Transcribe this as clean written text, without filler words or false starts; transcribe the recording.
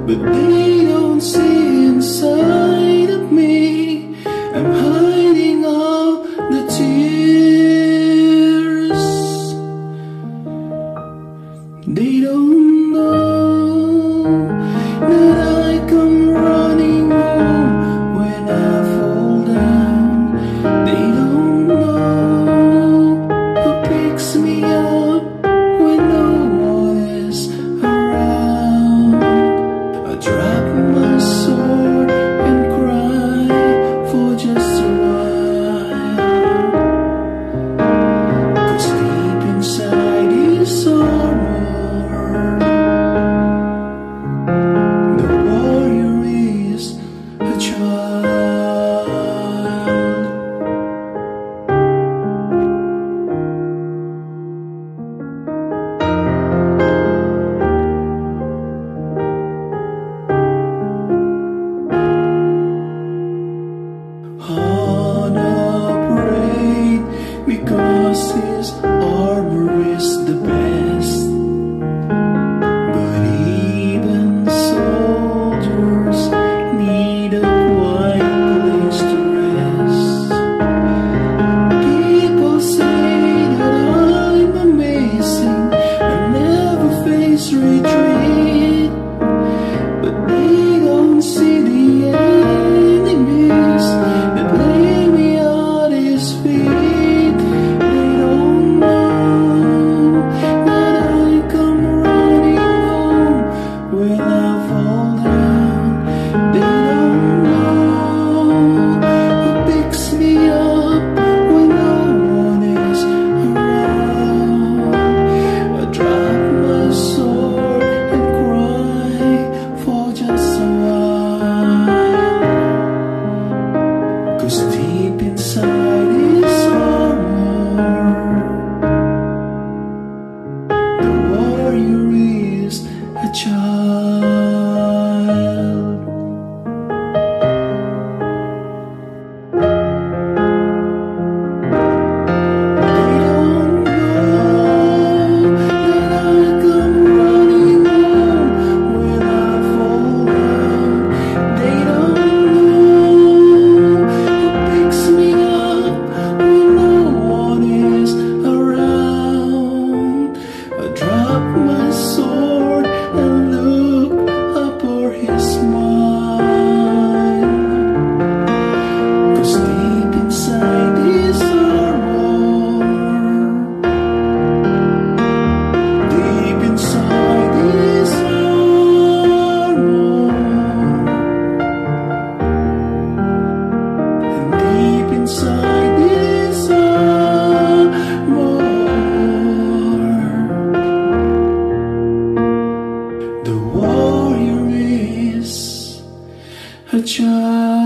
but they don't see inside of me. I'm hiding all the tears. They don't know that I come running home when I fall down. They don't know who picks me up when no one is around. I drop my sword and cry for just a while, 'cause deep inside is sorrow. The warrior is a child. Unafraid because his armor is the best. But even soldiers need a quiet place to rest. People say that I'm amazing, I never face retreat, but they don't see the enemies that lay me at his feet. They don't know that I come running home when I fall down. They don't know who picks me up when no one is around. I drop my sword and cry for just a while, 'cause deep inside is sorrow. The warrior is a child. They don't know that I come running home when I fall down. They don't know who picks me up when no one is around. I drop my sword and look up for his smile, 'cause deep inside is sorrow. Deep inside is sorrow. And deep inside is sorrow. The warrior is a child.